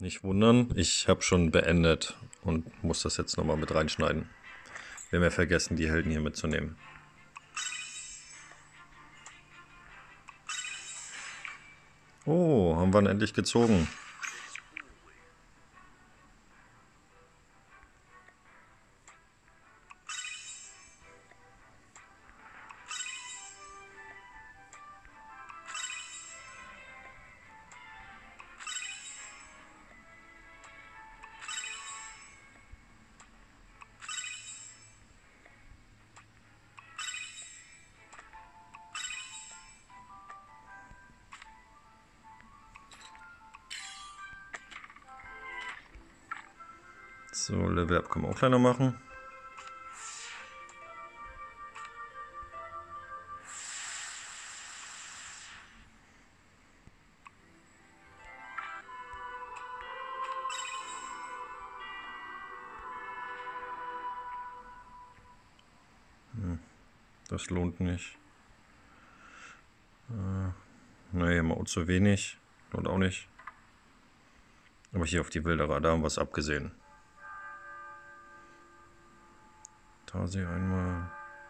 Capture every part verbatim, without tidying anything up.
Nicht wundern, ich habe schon beendet und muss das jetzt nochmal mit reinschneiden. Wir haben ja vergessen, die Helden hier mitzunehmen. Oh, haben wir ihn endlich gezogen. So, Level Up können wir auch kleiner machen. Hm, das lohnt nicht. Äh, ne, mal zu wenig. Lohnt auch nicht. Aber hier auf die Wilderer, da haben wir es abgesehen. Tasi einmal.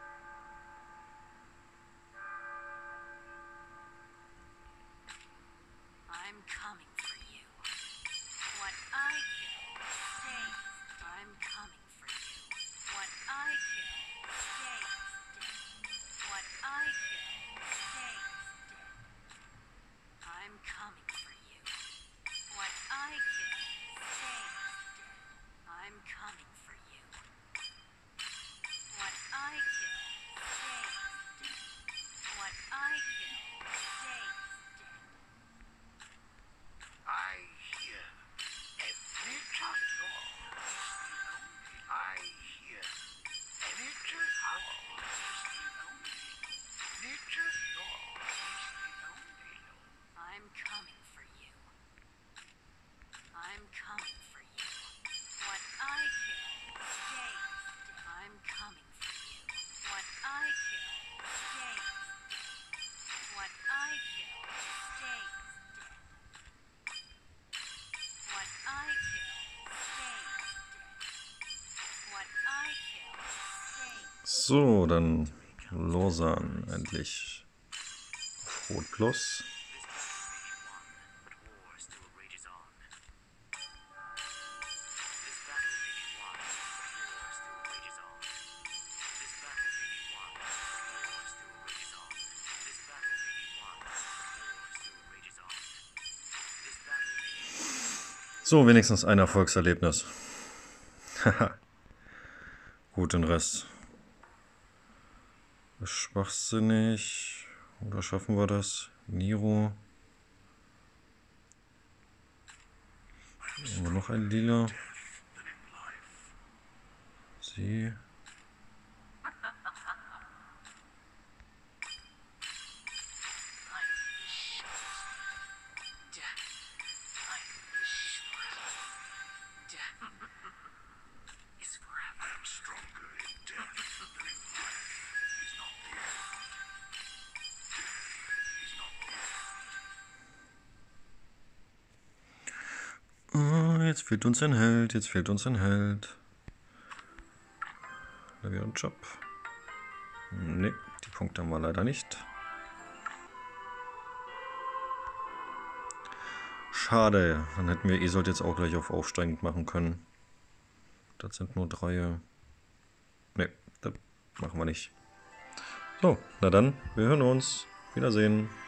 So, dann Losan endlich auf Rot Plus. So, wenigstens ein Erfolgserlebnis. Haha. Gut, den Rest ist schwachsinnig. Oder schaffen wir das? Niro. Haben wir noch ein Lila? Sie. Jetzt fehlt uns ein Held, jetzt fehlt uns ein Held. Da wäre ein Job. Ne, die Punkte haben wir leider nicht. Schade, dann hätten wir Isolde jetzt auch gleich auf aufsteigend machen können. Das sind nur drei. Ne, das machen wir nicht. So, na dann, wir hören uns. Wiedersehen.